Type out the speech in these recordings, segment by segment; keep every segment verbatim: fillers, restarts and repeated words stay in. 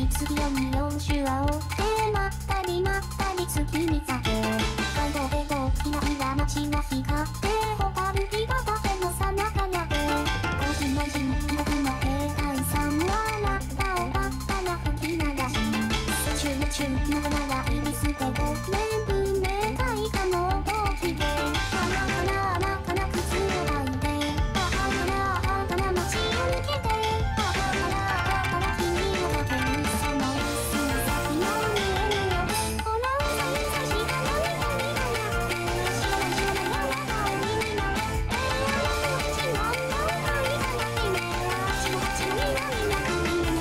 次を見よう手話をでまったりまったり月に酒街道でとキラキラ街が光って蛍火畑のさなかやでコーヒーの人僕の兵隊さん笑ったおばったら吹き流しチューチューながら入り捨てごめんぶねたいかの動機であらからあらから靴を履いてああからあから街を抜けてああからああから君をかけるそのすぐ先の見えるよほらうさぎさしが涙にがやって知らない知らないあなたを見るのえーあなたの口のの愛がやってねあっちもこっちもみんなみんなみんな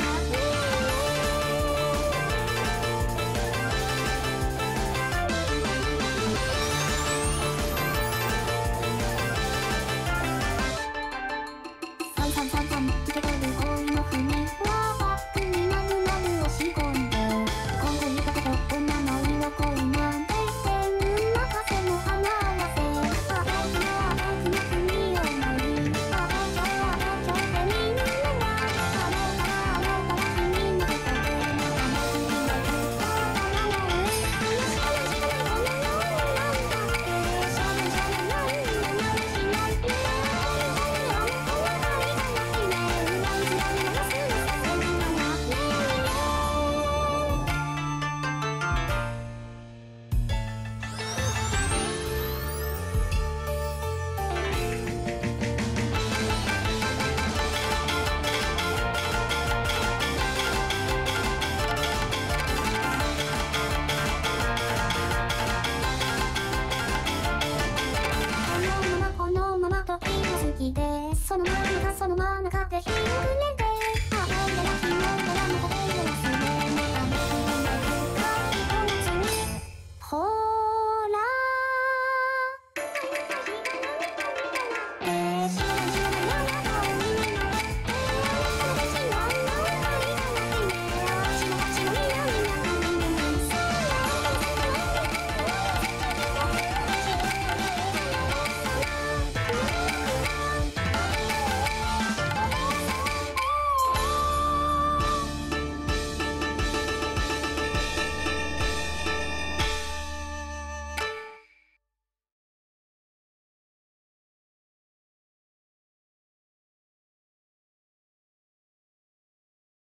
サンサンサンサン受け取る恋の船はバックになるなる押し込んで今後見たこと女の色恋なんて天運任せの花合わせあべくのあべくの国を乗りあべちょあべちょでみんながあべからあべから君の手と手のあべくになるあらららえ話し話しがないこの世になんだってしゃべしゃべなんだなるしないねあの子は愛がやってねうらうずらにもすぐさせるからねこのままこのまま時が過ぎてそのままそのままかって日を暮れて